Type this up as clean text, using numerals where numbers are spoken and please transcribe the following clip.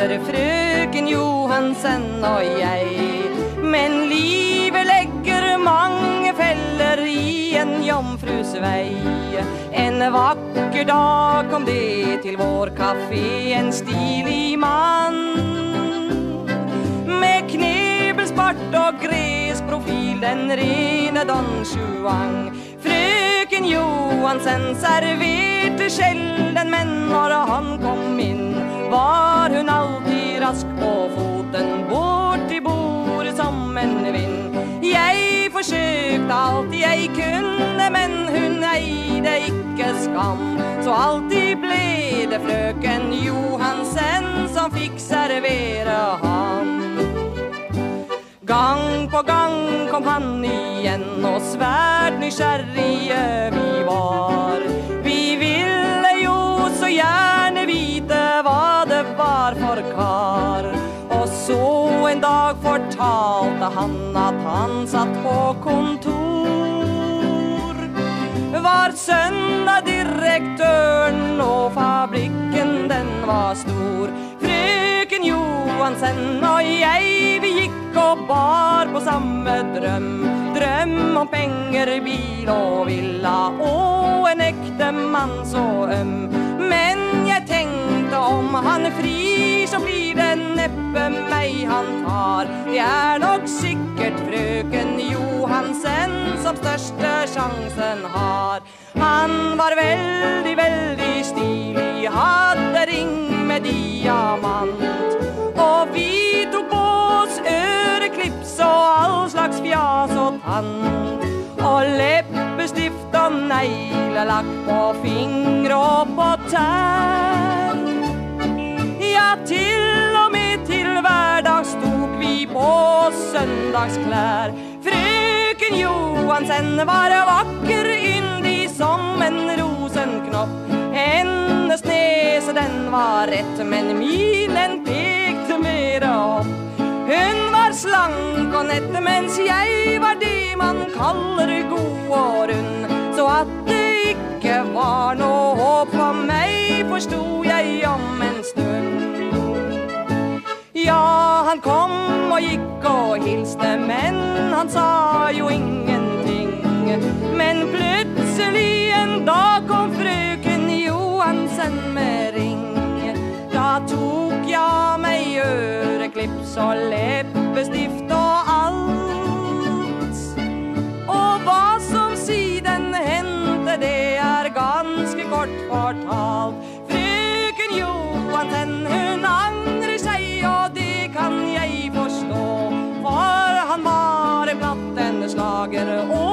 for frøken Johansen og jeg. Men livet legger mange feller i en jomfrus vei. En vakker dag kom det til vår kafé en stilig mann med knebelspart og gresprofil, den rene Don Juan. Frøken Johansen serverte sjelden, men når han kom inn var hun alltid rask på foten, bort til bordet som en vind. Jeg forsøkte alt jeg kunne, men hun eide ikke skam, så alltid ble det frøken Johansen som fikk servere ham. Gang på gang kom han igjen, og svært nysgjerrige vi var. Vi ville jo så gjerne vite hva det var for kar. Og så en dag fortalte han at han satt på kontor. Var sønn av direktøren, og fabrikken den var stor. Frøken Johansen og jeg, vi gikk og bar på samme drøm. Drøm om penger, bil og villa, og en ekte mann så øm. Men jeg tenkte om han frir, så blir det neppe meg han tar. Det er nok sikkert frøken Johansen som største sjansen har. Han var veldig, veldig stilig, hadde ring med diamant, og vi tok på oss øreklips og all slags fjas og tann, og leppestift og neglelakk på fingre og på tær. Ja, til og med til hverdags tok vi på søndagsklær. Frøken Johansen var vakker, yndig som en rosenknopp. Hennes nese den var rett, men milen pekte mer opp. Hun var slank og nett, mens jeg var det man kaller god og rund. Så at det ikke var noe håp for meg, forstod jeg om en stund. Ja, han kom og gikk og hilste, men han sa jo ingenting. Men plutselig en dag kom frøken Johansen med ring. Da tok jeg meg øreklips og leppestift og alt. Og hva som siden hendte, det er ganske kort fortalt. Frøken Johansen, hun angrer seg, og det kan jeg forstå, for han var en glatt en slager, og